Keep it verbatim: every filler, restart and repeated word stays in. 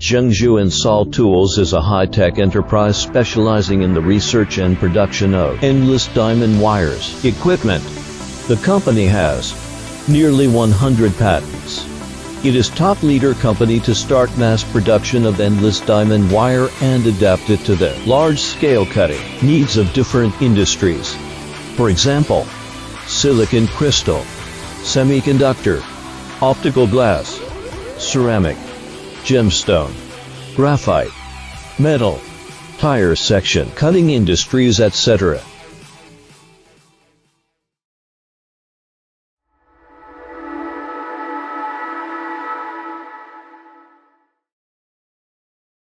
Zhengzhou and Sol Tools is a high-tech enterprise specializing in the research and production of endless diamond wires equipment. The company has nearly one hundred patents. It is top leader company to start mass production of endless diamond wire and adapt it to the large-scale cutting needs of different industries. For example, silicon crystal, semiconductor, optical glass, ceramic, gemstone, graphite, metal, tire section, cutting industries, et cetera.